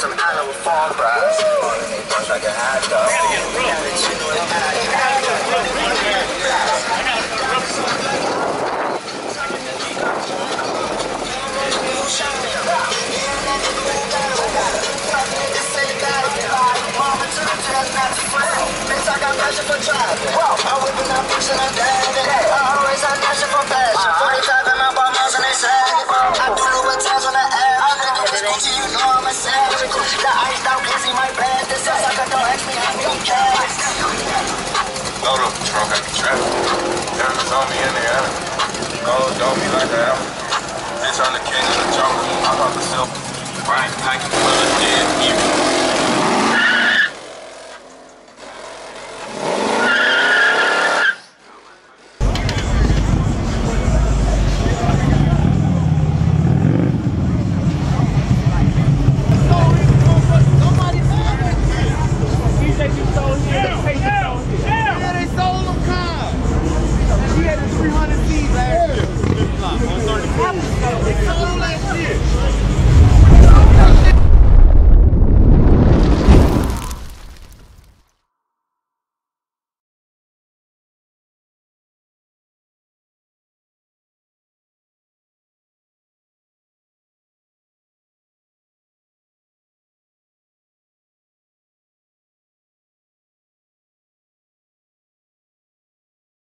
some island with fall cries. Like a hot dog. I got passion for driving. I'm whipping up boots and I'm diving. I always have passion for passion. 45 in my balls and they sagging. I do Louis Vuittons on the average. Nigga, this Gucci, you know I'm a savage. The iced out glizzy, my bad. This ass like a don't ask me how many cash. Load up the trunk at the traffic. Diamonds on me in the air. Gold don't be like that. Bitch, I'm the king of the jungle. I'm off the silk. Right, packing full of dead people. He had a 300 feet last year. 130.